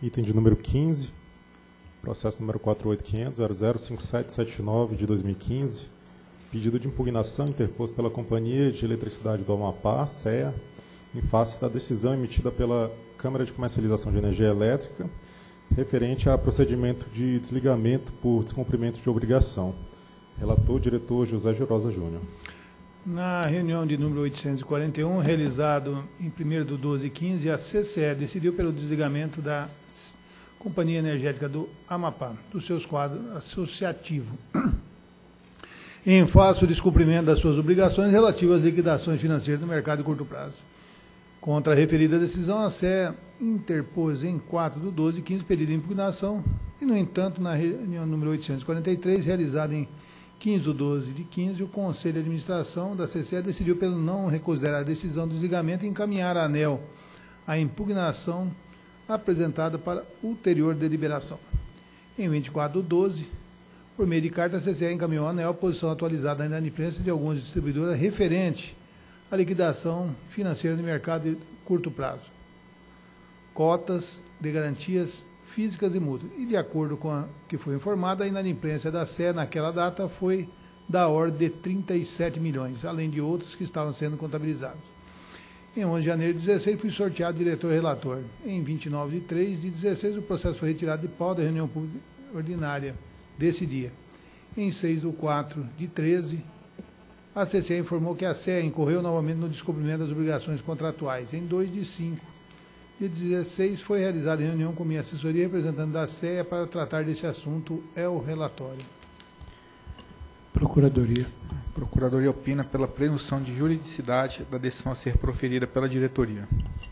Item de número 15, processo número 48.500.005779 de 2015, pedido de impugnação interposto pela Companhia de Eletricidade do Amapá, CEA, em face da decisão emitida pela Câmara de Comercialização de Energia Elétrica, referente a procedimento de desligamento por descumprimento de obrigação. Relator, diretor José Girosa Júnior. Na reunião de número 841, realizado em 1º/12/15, a CCE decidiu pelo desligamento da Companhia Energética do Amapá, dos seus quadros associativos, em face do descumprimento das suas obrigações relativas às liquidações financeiras do mercado de curto prazo. Contra a referida decisão, a CE interpôs em 4/12/15 pedido de impugnação e, no entanto, na reunião número 843, realizada em 15/12/15, o Conselho de Administração da CCE decidiu pelo não reconsiderar a decisão do desligamento e encaminhar à ANEEL a impugnação apresentada para ulterior deliberação. Em 24/12, por meio de carta, a CCE encaminhou à ANEEL a posição atualizada na inadimplência de algumas distribuidoras referente à liquidação financeira de mercado de curto prazo, cotas de garantias físicas e mútuas. E, de acordo com a que foi informada, a inadimplência da CE naquela data foi da ordem de 37 milhões, além de outros que estavam sendo contabilizados. Em 11 de janeiro de 16, fui sorteado diretor-relator. Em 29/3/16, o processo foi retirado de pauta da reunião pública ordinária desse dia. Em 6/4/13, a CCE informou que a CE incorreu novamente no descumprimento das obrigações contratuais. Em 2/5/16, foi realizada reunião com minha assessoria representante da CE para tratar desse assunto. É o relatório. Procuradoria. A Procuradoria opina pela presunção de juridicidade da decisão a ser proferida pela diretoria.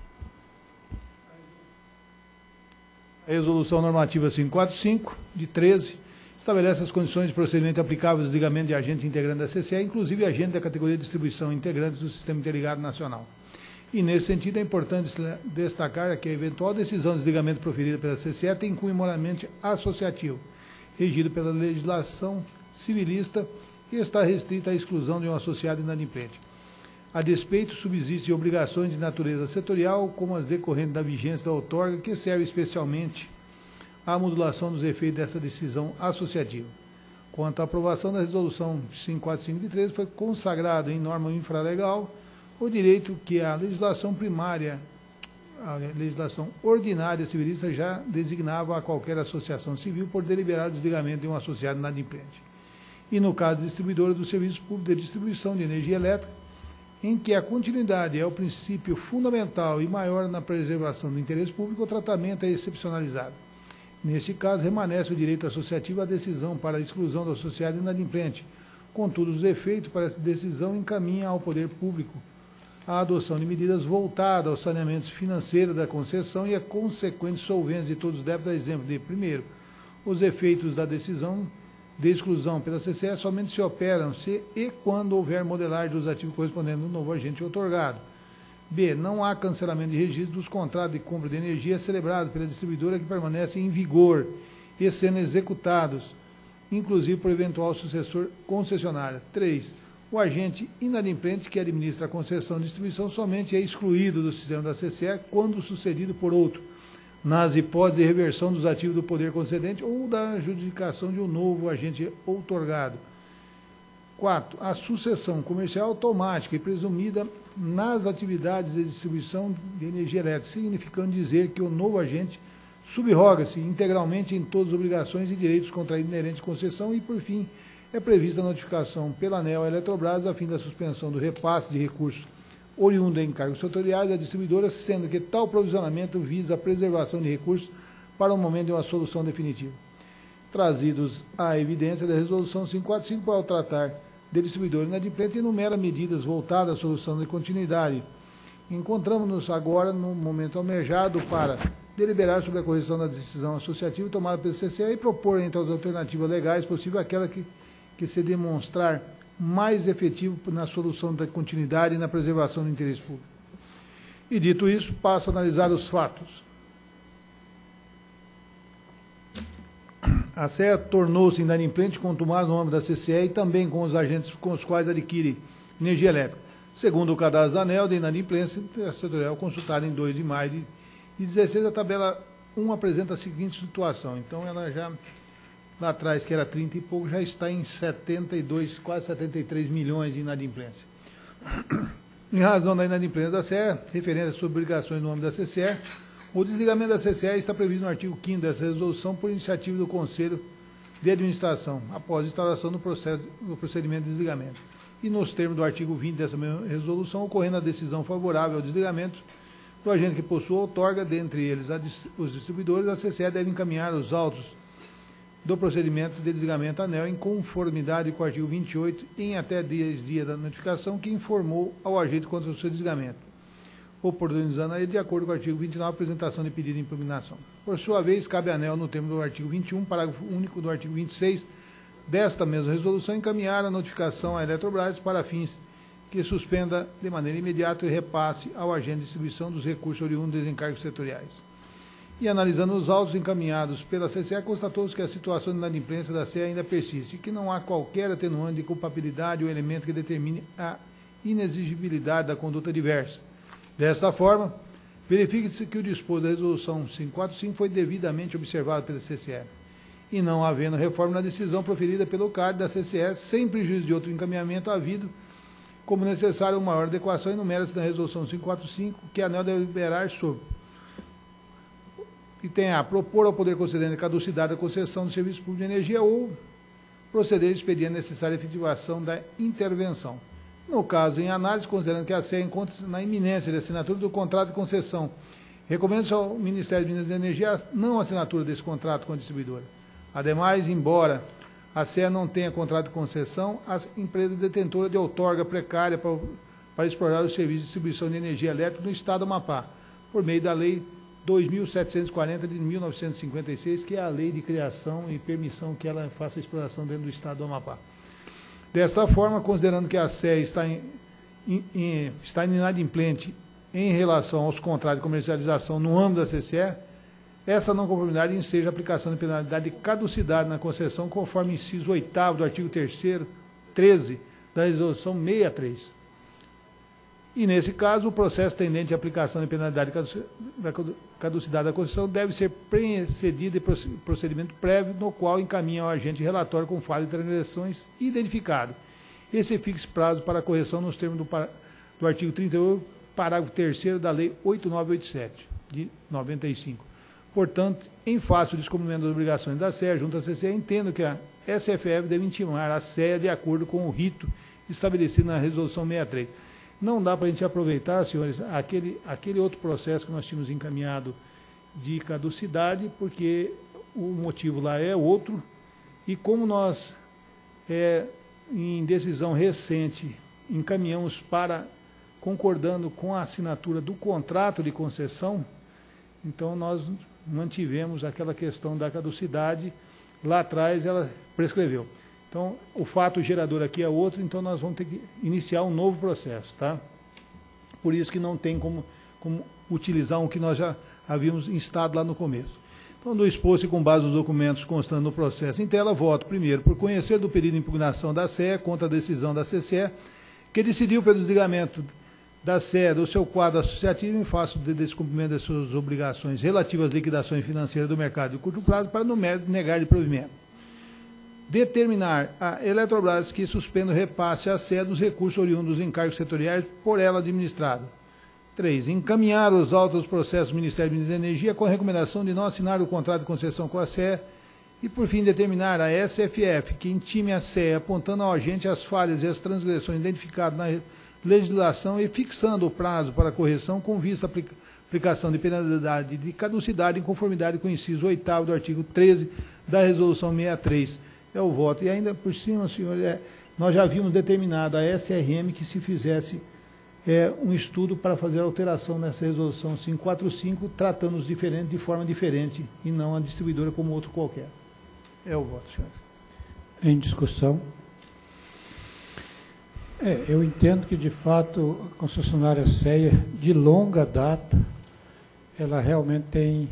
A Resolução Normativa 545, de 13, estabelece as condições de procedimento aplicáveis ao desligamento de agentes integrantes da CCE, inclusive agentes da categoria de distribuição integrantes do Sistema Interligado Nacional. E, nesse sentido, é importante destacar que a eventual decisão de desligamento proferida pela CCE tem cunho moralmente associativo, regido pela legislação civilista e está restrita à exclusão de um associado inadimplente. A despeito, subsistem obrigações de natureza setorial, como as decorrentes da vigência da outorga, que serve especialmente à modulação dos efeitos dessa decisão associativa. Quanto à aprovação da Resolução 545 de 13, foi consagrado em norma infralegal o direito que a legislação primária, a legislação ordinária civilista já designava a qualquer associação civil por deliberar o desligamento de um associado inadimplente. E no caso de distribuidora do serviço público de distribuição de energia elétrica, em que a continuidade é o princípio fundamental e maior na preservação do interesse público, o tratamento é excepcionalizado. Neste caso, remanesce o direito associativo à decisão para a exclusão do associado inadimplente. Contudo, os efeitos para essa decisão encaminham ao poder público a adoção de medidas voltadas ao saneamento financeiro da concessão e a consequente solvência de todos os débitos, a exemplo de, primeiro, os efeitos da decisão de exclusão pela CCE somente se operam se e quando houver modelagem dos ativos correspondendo ao novo agente outorgado. B. Não há cancelamento de registro dos contratos de compra de energia celebrados pela distribuidora que permanecem em vigor e sendo executados, inclusive por eventual sucessor concessionário. 3. O agente inadimplente que administra a concessão de distribuição somente é excluído do sistema da CCE quando sucedido por outro, nas hipóteses de reversão dos ativos do poder concedente ou da adjudicação de um novo agente outorgado. 4. A sucessão comercial automática e presumida nas atividades de distribuição de energia elétrica, significando dizer que o novo agente subroga-se integralmente em todas as obrigações e direitos contraídos inerentes à concessão e, por fim, é prevista a notificação pela ANEEL à Eletrobras a fim da suspensão do repasse de recursos oriundo de encargos setoriais da distribuidora, sendo que tal provisionamento visa a preservação de recursos para o momento de uma solução definitiva. Trazidos à evidência da Resolução 545 para o tratar de distribuidor inadimplente, enumera medidas voltadas à solução de continuidade. Encontramos-nos agora no momento almejado para deliberar sobre a correção da decisão associativa tomada pelo CCE e propor, entre as alternativas legais possível, aquela que se demonstrar mais efetivo na solução da continuidade e na preservação do interesse público. E, dito isso, passo a analisar os fatos. A CE tornou-se inadimplente com o tomar no âmbito da CCE e também com os agentes com os quais adquire energia elétrica. Segundo o cadastro da ANEEL de inadimplência setorial consultado em 2 de maio de 2016, a tabela 1 apresenta a seguinte situação. Então, ela já, lá atrás, que era 30 e pouco, já está em 72, quase 73 milhões de inadimplência. Em razão da inadimplência da CCE, referente às suas obrigações no âmbito da CCE, o desligamento da CCE está previsto no artigo 5º dessa resolução por iniciativa do Conselho de Administração, após a instauração do procedimento de desligamento. E nos termos do artigo 20 dessa mesma resolução, ocorrendo a decisão favorável ao desligamento do agente que possua outorga, dentre eles os distribuidores, a CCE deve encaminhar os autos do procedimento de desligamento à ANEEL em conformidade com o artigo 28 em até 10 dias da notificação que informou ao agente quanto ao seu desligamento, oportunizando a ele, de acordo com o artigo 29, a apresentação de pedido de impugnação. Por sua vez, cabe à ANEEL, no termo do artigo 21, parágrafo único do artigo 26 desta mesma resolução, encaminhar a notificação à Eletrobras para fins que suspenda de maneira imediata e repasse ao agente de distribuição dos recursos oriundos dos encargos setoriais. E analisando os autos encaminhados pela CCE, constatou-se que a situação de inadimplência da CE ainda persiste e que não há qualquer atenuante de culpabilidade ou elemento que determine a inexigibilidade da conduta diversa. Desta forma, verifique-se que o disposto da resolução 545 foi devidamente observado pela CCE, e não havendo reforma na decisão proferida pelo CAD da CCE, sem prejuízo de outro encaminhamento havido, como necessário uma maior adequação, enumera-se na resolução 545 que a ANEEL deve liberar sobre que tem a propor ao Poder Concedente a caducidade da concessão do serviço público de energia ou proceder ao expediente necessário à efetivação da intervenção. No caso, em análise, considerando que a CE encontra-se na iminência de assinatura do contrato de concessão, recomenda-se ao Ministério de Minas e Energia a não assinatura desse contrato com a distribuidora. Ademais, embora a CE não tenha contrato de concessão, a empresa detentora de outorga precária para explorar o serviço de distribuição de energia elétrica no Estado do Amapá, por meio da Lei 2.740 de 1956, que é a lei de criação e permissão que ela faça a exploração dentro do Estado do Amapá. Desta forma, considerando que a CE está inadimplente em relação aos contratos de comercialização no âmbito da CCE, essa não conformidade enseja a aplicação de penalidade de caducidade na concessão, conforme inciso 8º do artigo 3º, 13 da Resolução 63. E, nesse caso, o processo tendente à aplicação de penalidade da caducidade da concessão deve ser precedido de procedimento prévio, no qual encaminha ao agente relatório com falha de transgressões identificado. Esse fixe prazo para correção nos termos do artigo 38, parágrafo 3º da Lei 8987, de 95. Portanto, em face do descumprimento das obrigações da CE junto à CCE, entendo que a SFF deve intimar a CE de acordo com o rito estabelecido na Resolução 63. Não dá para a gente aproveitar, senhores, aquele outro processo que nós tínhamos encaminhado de caducidade, porque o motivo lá é outro, e como nós, em decisão recente, encaminhamos para, concordando com a assinatura do contrato de concessão, então nós mantivemos aquela questão da caducidade, lá atrás ela prescreveu. Então, o fato gerador aqui é outro, então nós vamos ter que iniciar um novo processo, tá? Por isso que não tem como utilizar um que nós já havíamos instado lá no começo. Então, do exposto e com base nos documentos constando no processo em tela, voto, primeiro, por conhecer do pedido de impugnação da CE contra a decisão da CCE, que decidiu pelo desligamento da CE do seu quadro associativo em face do descumprimento das suas obrigações relativas às liquidações financeiras do mercado de curto prazo para no mérito negar de provimento. Determinar a Eletrobras que suspenda o repasse à CE dos recursos oriundos dos encargos setoriais por ela administrado. 3. Encaminhar os autos dos processos do Ministério da Energia com a recomendação de não assinar o contrato de concessão com a CE. E, por fim, determinar a SFF que intime a CE apontando ao agente as falhas e as transgressões identificadas na legislação e fixando o prazo para correção com vista à aplicação de penalidade de caducidade em conformidade com o inciso 8º do artigo 13 da Resolução 63. É o voto. E ainda por cima, senhor, nós já havíamos determinado a SRM que se fizesse um estudo para fazer a alteração nessa resolução 545, tratando-os de forma diferente e não a distribuidora como outro qualquer. É o voto, senhor. Em discussão. Eu entendo que, de fato, a concessionária CEA, de longa data, ela realmente tem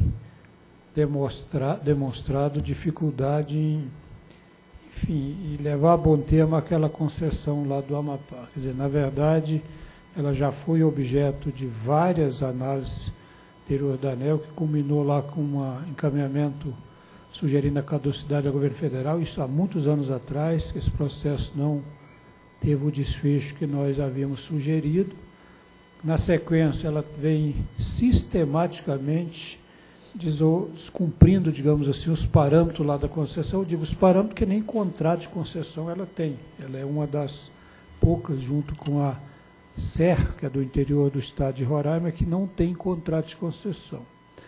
demonstrado dificuldade em, enfim, e levar a bom termo aquela concessão lá do Amapá. Quer dizer, na verdade, ela já foi objeto de várias análises interior da ANEEL, que culminou lá com um encaminhamento sugerindo a caducidade ao governo federal, isso há muitos anos atrás. Esse processo não teve o desfecho que nós havíamos sugerido. Na sequência, ela vem sistematicamente descumprindo, digamos assim, os parâmetros lá da concessão. Eu digo os parâmetros que nem contrato de concessão ela tem. Ela é uma das poucas, junto com a SER, que é do interior do estado de Roraima, que não tem contrato de concessão.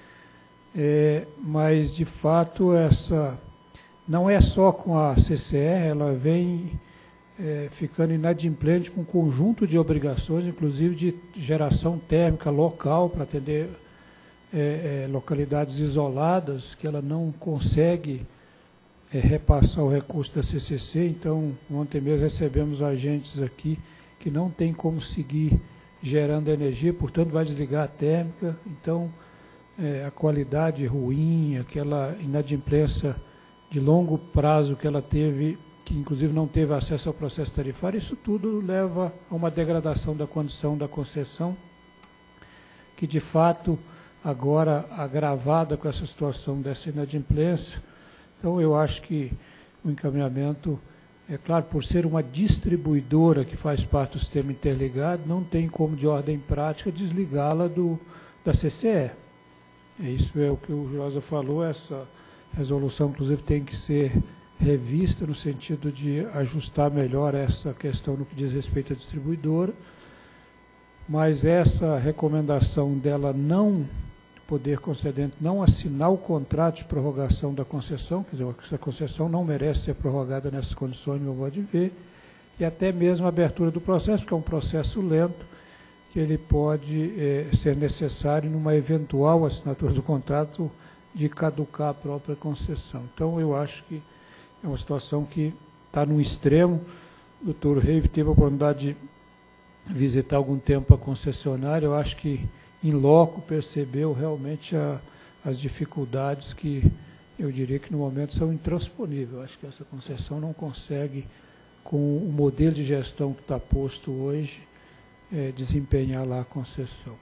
Mas, de fato, essa não é só com a CCE, ela vem ficando inadimplente com um conjunto de obrigações, inclusive de geração térmica local, para atender localidades isoladas, que ela não consegue repassar o recurso da CCC. Então, ontem mesmo recebemos agentes aqui que não tem como seguir gerando energia, portanto, vai desligar a térmica. Então, a qualidade ruim, aquela inadimplência de longo prazo que ela teve, que inclusive não teve acesso ao processo tarifário, isso tudo leva a uma degradação da condição da concessão, que de fato, agora agravada com essa situação dessa inadimplência. Então, eu acho que o encaminhamento, é claro, por ser uma distribuidora que faz parte do sistema interligado, não tem como, de ordem prática, desligá-la da CCE. Isso é o que o Josa falou. Essa resolução, inclusive, tem que ser revista no sentido de ajustar melhor essa questão no que diz respeito à distribuidora. Mas essa recomendação dela não, poder concedente, não assinar o contrato de prorrogação da concessão, quer dizer, essa concessão não merece ser prorrogada nessas condições, no meu modo de ver, e até mesmo a abertura do processo, porque é um processo lento, que ele pode ser necessário numa eventual assinatura do contrato de caducar a própria concessão. Então, eu acho que é uma situação que está no extremo. O doutor Reive teve a oportunidade de visitar algum tempo a concessionária. Eu acho que, em loco, percebeu realmente as dificuldades que, eu diria que no momento são intransponíveis. Eu acho que essa concessão não consegue, com o modelo de gestão que está posto hoje, desempenhar lá a concessão.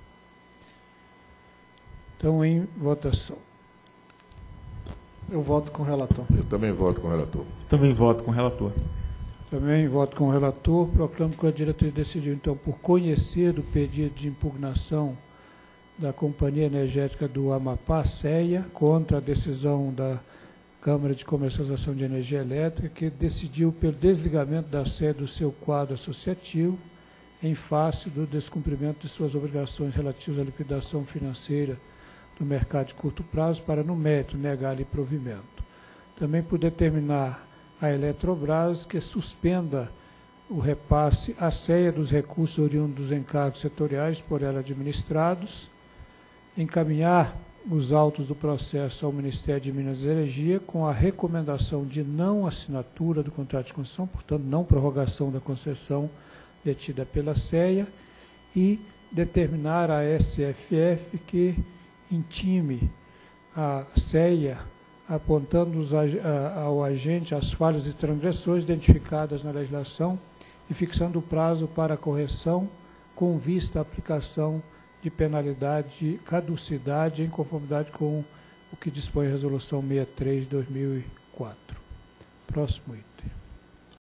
Então, em votação. Eu voto com o relator. Eu também voto com o relator. Também voto com o relator. Também voto com o relator. Proclamo que a diretoria decidiu, então, por conhecer do pedido de impugnação da Companhia Energética do Amapá, CEA, contra a decisão da Câmara de Comercialização de Energia Elétrica, que decidiu pelo desligamento da CEA do seu quadro associativo, em face do descumprimento de suas obrigações relativas à liquidação financeira do mercado de curto prazo, para, no mérito, negar-lhe provimento. Também por determinar a Eletrobras que suspenda o repasse à CEA dos recursos oriundos dos encargos setoriais por ela administrados, encaminhar os autos do processo ao Ministério de Minas e Energia com a recomendação de não assinatura do contrato de concessão, portanto, não prorrogação da concessão detida pela CEA, e determinar a SFF que intime a CEA, apontando ao agente as falhas e transgressões identificadas na legislação e fixando o prazo para a correção com vista à aplicação de penalidade de caducidade em conformidade com o que dispõe a Resolução 63 de 2004. Próximo item.